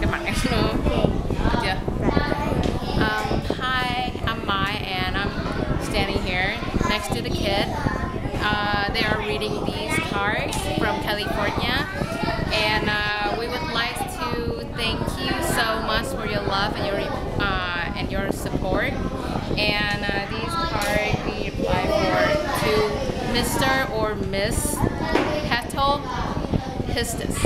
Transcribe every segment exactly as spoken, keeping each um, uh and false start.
cái mặt em nữa. Được chưa? Um, hi, I'm Mai and I'm standing here next to the kid. Uh, they are reading these cards from California, and uh, we would like to thank you so much for your love and your uh, and your support. And uh, these cards we apply for to Mister or Miss Petal Histus.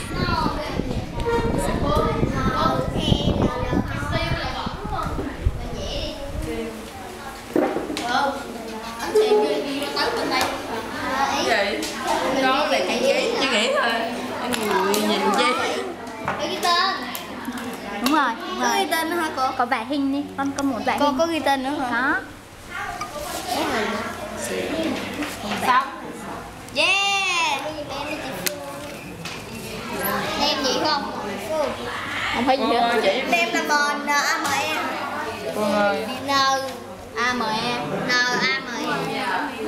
Vậy có là trang giấy chứ nghĩ thôi anh người nhìn chi ghi tên. Đúng rồi, đúng Có rồi. ghi tên nữa hả cô? Có vẽ hình đi, con có muốn vẽ Cô hình. có ghi tên nữa hả? Đó. Xong. Yeah. Đem gì không? Không phải gì hết. Đem là N A M E. Con ơi N A M E. N A M E.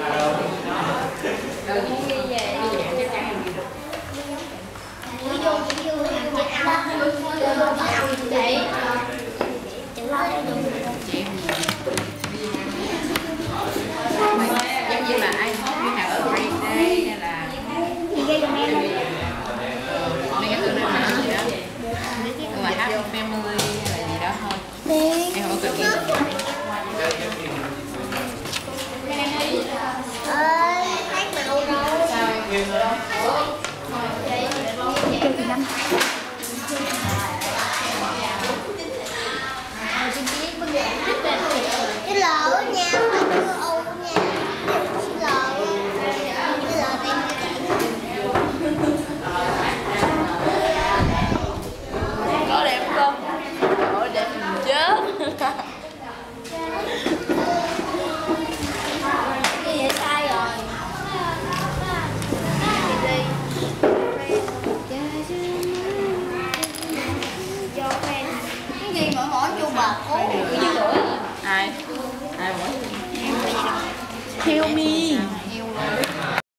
Giống như là ai hot như nào ở Green Day hay là mấy cái thứ này mà gì đó, nhưng mà Happy Family hay là gì đó thôi. Em không cần ghi. Ơi, hát màu đâu? Kêu thì năm. Cái lỡ nha, phải đưa ô nha. Cái lỡ. Cái lỡ đem có đẹp không? Ôi đẹp chết. cái gì sai rồi. Cho fan. Cái gì mà mỏi chu bạc cố Ai? Ai mỗi? Help me. yêu luôn.